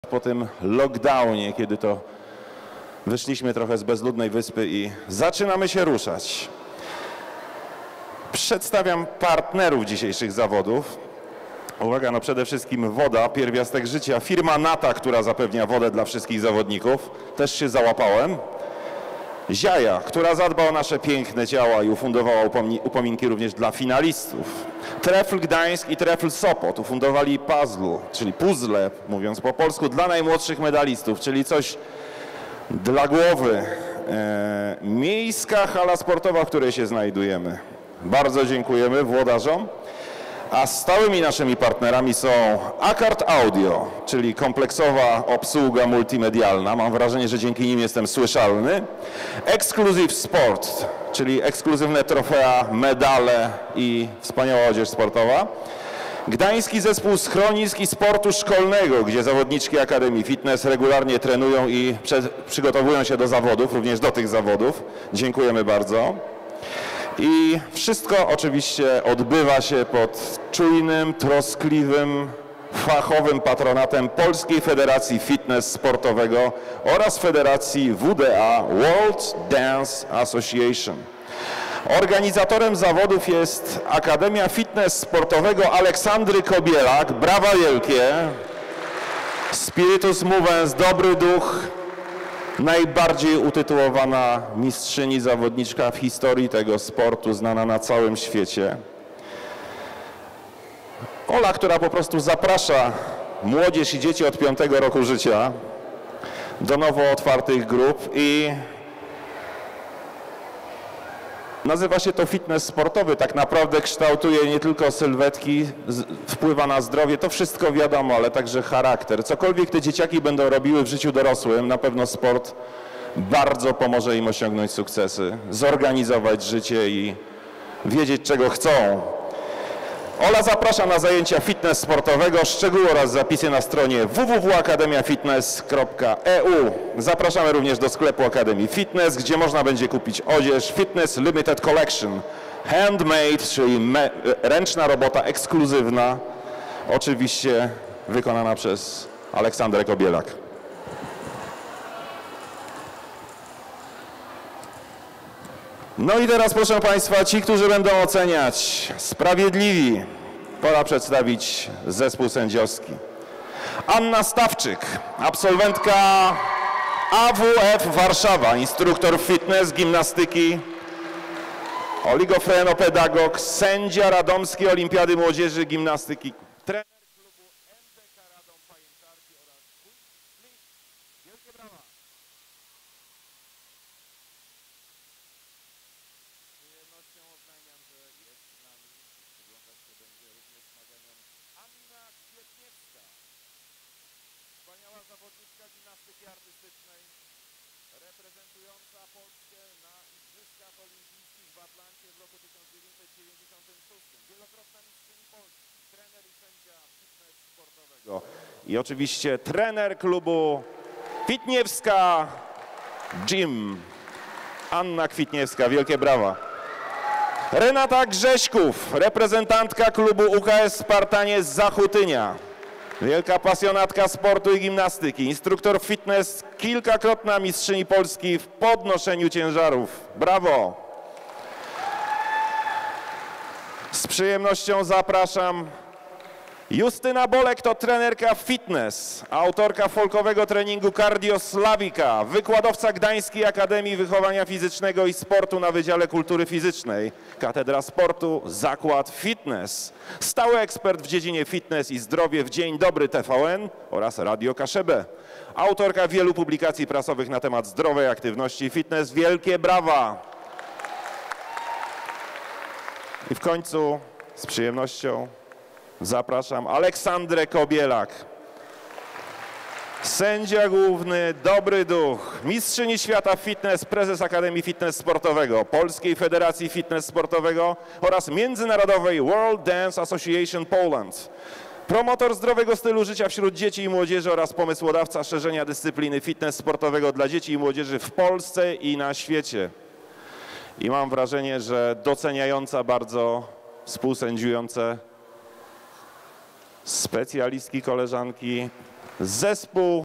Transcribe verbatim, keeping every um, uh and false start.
po tym lockdownie, kiedy to wyszliśmy trochę z bezludnej wyspy i zaczynamy się ruszać. Przedstawiam partnerów dzisiejszych zawodów. Uwaga, no przede wszystkim woda, pierwiastek życia. Firma Nata, która zapewnia wodę dla wszystkich zawodników. Też się załapałem. Ziaja, która zadba o nasze piękne ciała i ufundowała upominki również dla finalistów. Trefl Gdańsk i Trefl Sopot ufundowali puzzle, czyli puzzle, mówiąc po polsku, dla najmłodszych medalistów, czyli coś dla głowy. E, miejska hala sportowa, w której się znajdujemy. Bardzo dziękujemy włodarzom. A stałymi naszymi partnerami są Akard Audio, czyli kompleksowa obsługa multimedialna. Mam wrażenie, że dzięki nim jestem słyszalny. Exclusive Sport, czyli ekskluzywne trofea, medale i wspaniała odzież sportowa. Gdański Zespół Schronisk i Sportu Szkolnego, gdzie zawodniczki Akademii Fitness regularnie trenują i przygotowują się do zawodów, również do tych zawodów. Dziękujemy bardzo. I wszystko oczywiście odbywa się pod czujnym, troskliwym, fachowym patronatem Polskiej Federacji Fitness Sportowego oraz Federacji W D A World Dance Association. Organizatorem zawodów jest Akademia Fitness Sportowego Aleksandry Kobielak. Brawa wielkie! Spiritus Movens, dobry duch. Najbardziej utytułowana mistrzyni zawodniczka w historii tego sportu, znana na całym świecie. Ola, która po prostu zaprasza młodzież i dzieci od piątego roku życia do nowo otwartych grup i nazywa się to fitness sportowy. Tak naprawdę kształtuje nie tylko sylwetki, wpływa na zdrowie, to wszystko wiadomo, ale także charakter. Cokolwiek te dzieciaki będą robiły w życiu dorosłym, na pewno sport bardzo pomoże im osiągnąć sukcesy, zorganizować życie i wiedzieć, czego chcą. Ola zaprasza na zajęcia fitness sportowego, szczegóły oraz zapisy na stronie w w w kropka akademia fitness kropka e u. Zapraszamy również do sklepu Akademii Fitness, gdzie można będzie kupić odzież Fitness Limited Collection, handmade, czyli ręczna robota ekskluzywna, oczywiście wykonana przez Aleksandrę Kobielak. No i teraz, proszę Państwa, ci, którzy będą oceniać sprawiedliwi, pora przedstawić zespół sędziowski. Anna Stawczyk, absolwentka A W F Warszawa, instruktor fitness, gimnastyki, oligofrenopedagog, sędzia Radomskiej Olimpiady Młodzieży Gimnastyki, trener klubu M D K Radom Pajęczarki oraz wielkie brawa. Z przyjemnością oznajmiam, że jest z nami i przyglądać się będzie również zmaganiom Anna Kwietniewska, wspaniała zawodniczka gimnastyki artystycznej, reprezentująca Polskę na Igrzyskach Olimpijskich w Atlancie w roku tysiąc dziewięćset dziewięćdziesiątym szóstym. Wielokrotna mistrzyni Polski, trener i sędzia fitness sportowego. I oczywiście trener klubu Kwitniewska Gym. Anna Kwitniewska, wielkie brawa. Renata Grześków, reprezentantka klubu U K S Spartanie z Zachutynia. Wielka pasjonatka sportu i gimnastyki, instruktor fitness, kilkakrotna mistrzyni Polski w podnoszeniu ciężarów. Brawo! Z przyjemnością zapraszam Justyna Bolek, to trenerka fitness, autorka folkowego treningu Cardio Slavika, wykładowca Gdańskiej Akademii Wychowania Fizycznego i Sportu na Wydziale Kultury Fizycznej, Katedra Sportu, Zakład Fitness, stały ekspert w dziedzinie fitness i zdrowie w Dzień Dobry T V N oraz Radio K S B, autorka wielu publikacji prasowych na temat zdrowej aktywności i fitness. Wielkie brawa! I w końcu z przyjemnością zapraszam Aleksandrę Kobielak, sędzia główny, dobry duch, mistrzyni świata fitness, prezes Akademii Fitness Sportowego, Polskiej Federacji Fitness Sportowego oraz Międzynarodowej World Dance Association Poland. Promotor zdrowego stylu życia wśród dzieci i młodzieży oraz pomysłodawca szerzenia dyscypliny fitness sportowego dla dzieci i młodzieży w Polsce i na świecie. I mam wrażenie, że doceniająca bardzo współsędziujące specjalistki, koleżanki, Zespół